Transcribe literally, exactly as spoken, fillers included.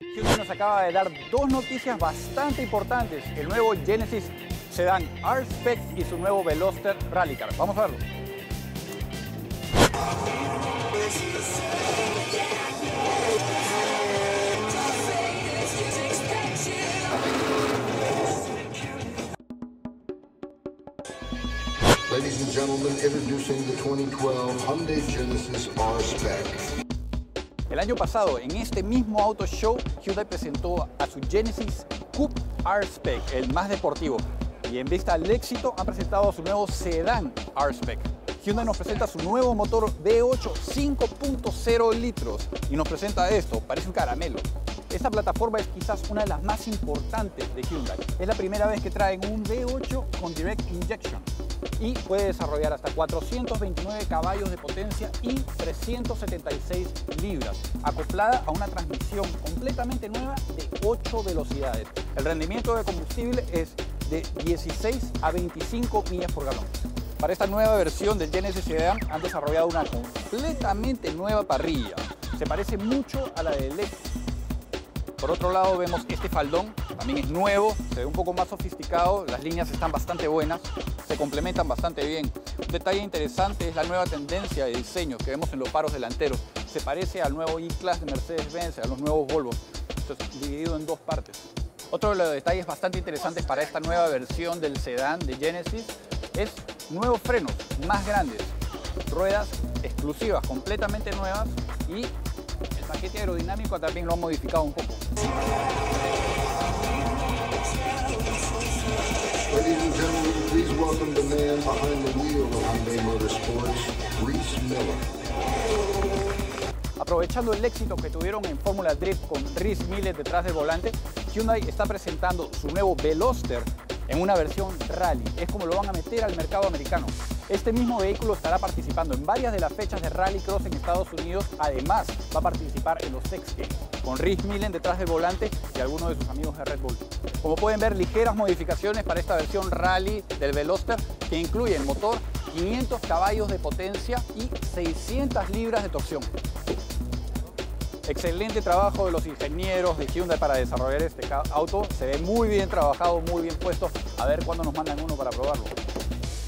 Hyundai nos acaba de dar dos noticias bastante importantes. El nuevo Genesis Sedan R-Spec y su nuevo Veloster Rally Car. Vamos a verlo. Ladies and gentlemen, introducing the twenty twelve Hyundai Genesis R-Spec. El año pasado, en este mismo auto show, Hyundai presentó a su Genesis Coupe R-Spec, el más deportivo. Y en vista al éxito, han presentado su nuevo Sedan R-Spec. Hyundai nos presenta su nuevo motor V ocho cinco punto cero litros y nos presenta esto, parece un caramelo. Esta plataforma es quizás una de las más importantes de Hyundai. Es la primera vez que traen un V ocho con Direct Injection y puede desarrollar hasta cuatrocientos veintinueve caballos de potencia y trescientas setenta y seis libras, acoplada a una transmisión completamente nueva de ocho velocidades. El rendimiento de combustible es de dieciséis a veinticinco millas por galón. Para esta nueva versión del Genesis Sedan han desarrollado una completamente nueva parrilla. Se parece mucho a la del Lexus. Por otro lado vemos este faldón, también es nuevo, se ve un poco más sofisticado, las líneas están bastante buenas, se complementan bastante bien. Un detalle interesante es la nueva tendencia de diseño que vemos en los faros delanteros. Se parece al nuevo E-Class de Mercedes-Benz, a los nuevos Volvo. Esto es dividido en dos partes. Otro de los detalles bastante interesantes para esta nueva versión del sedán de Genesis es nuevos frenos más grandes, ruedas exclusivas, completamente nuevas, y el paquete aerodinámico también lo han modificado un poco. Ladies and gentlemen, please welcome the man behind the wheel of Hyundai Motorsports, Rhys Miller. Aprovechando el éxito que tuvieron en Fórmula Drift con Rhys Miller detrás del volante, Hyundai está presentando su nuevo Veloster en una versión rally. Es como lo van a meter al mercado americano. Este mismo vehículo estará participando en varias de las fechas de Rallycross en Estados Unidos. Además, va a participar en los X Games, con Rhys Miller detrás del volante y algunos de sus amigos de Red Bull. Como pueden ver, ligeras modificaciones para esta versión rally del Veloster, que incluye el motor, quinientos caballos de potencia y seiscientas libras de torsión. Excelente trabajo de los ingenieros de Hyundai para desarrollar este auto. Se ve muy bien trabajado, muy bien puesto. A ver cuándo nos mandan uno para probarlo.